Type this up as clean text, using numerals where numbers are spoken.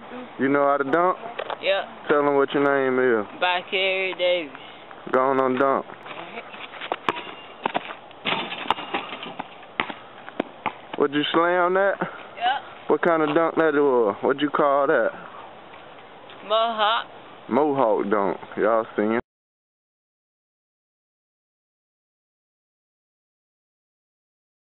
You know how to dunk? Yep. Tell them what your name is. Bycari Davis. Go on dunk. Would you slam that? Yep. What kind of dunk that was? What'd you call that? Mohawk. Mohawk dunk. Y'all seen it.